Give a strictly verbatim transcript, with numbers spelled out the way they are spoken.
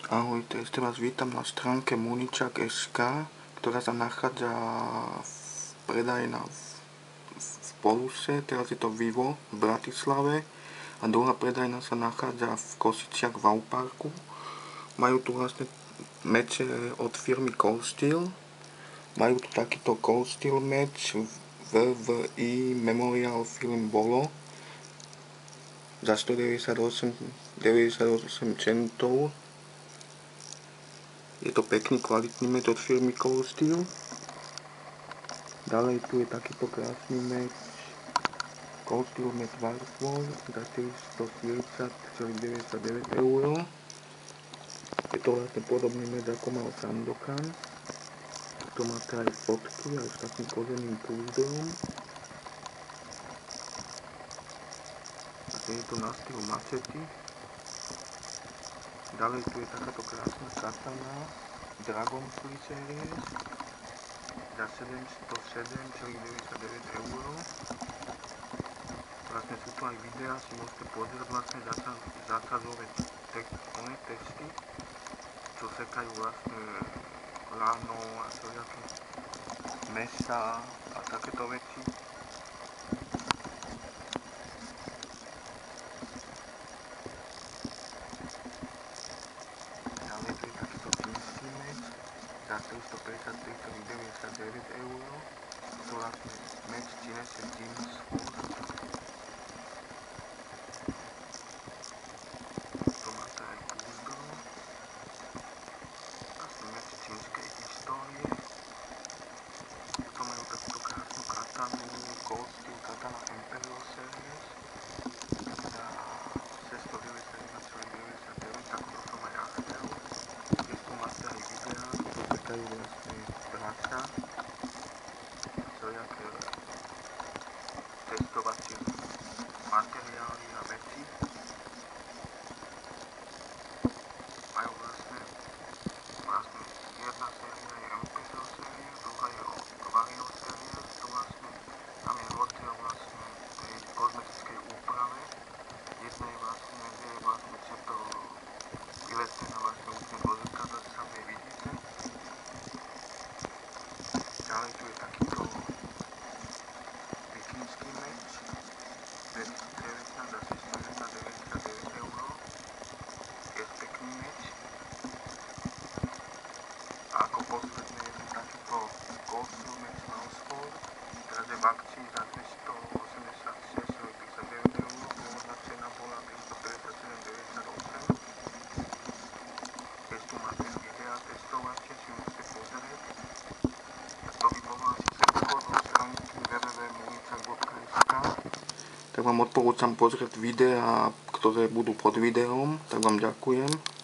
Ahojte, ešte vás vítam na stránke muničak bodka es ká, ktorá sa nachádza v predaji na v Poluse, teraz je to Vivo v Bratislave a druhá predajna sa nachádza v Košiciach v Auparku. Majú tu vlastne meče od firmy Cold Steel. Majú tu takýto Cold Steel meč vé vé í Memorial Film Bolo za stodeväťdesiatosem centov. Je to pekný, kvalitný meč od firmy Cold Steel. Ďalej tu je takýto krásny meč Cold Steel meč Warfare za štyristoštyridsať celá deväťdesiatdeväť eur. Je to vlastne podobný meč ako mal Sandokan. Tu máte aj fotky aj s takým koženým púzdrom. Je to na styl mačety. Ďalej tu je takáto krásna katana Dragonfly Series za sedemstosedem celá deväťdesiatdeväť eur. Vlastne sú tu aj videá, si môžete pozrieť vlastne zácadzové testy, čo sekajú vlastne lano a všelijaké mesa a takéto veci. Za tristopäťdesiattri celá deväťdesiatdeväť eur. To vlastne meč Chinese James Force. To máte aj púzdro. Vlastne meč čínskej histórie. To majú takúto krásnu katanu Cold Steel Katana Imperial Series za šesťstodeväťdesiatjeden celá deväťdesiatdeväť, takúto som aj ja chcel. Tiež tu máte aj videá, sekajú vlastne bratia, všelijaké testovacie materiály a veci. Majú vlastne, vlastne jedna séria je Imperial séria, druhá je Vario séria, to vlastne, tam je rozdiel vlastne tej kozmetickej úprave. Jedna je vlastne, kde je vlastne všetko vyletené vlastne úplne do zrkadla, že sa v nej vidíte. Ďalej tu je takýto vikingský meč dvestodevätnásť za šesťstodeväťdesiatdeväť eur. Je pekný meč. A ako posledný je tu takýto Cold Steel meč Mouseford, teraz je v akcii za dvestoosemdesiatšesť celá tridsaťdeväť eur, pôvodná cena bola tristopäťdesiatsedem celá deväťdesiatosem. Tiež tu máte videá testovacie, si môžete pozrieť. To by bolo asi všetko do stránky w w w bodka muničak bodka es ká. Tak vám odporúčam pozrieť videá, ktoré budú pod videom. Tak vám ďakujem.